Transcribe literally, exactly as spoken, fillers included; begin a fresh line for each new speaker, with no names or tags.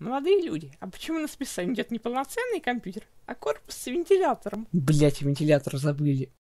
Молодые люди, а почему на списании идет не полноценный компьютер, а корпус с вентилятором? Блять, вентилятор забыли.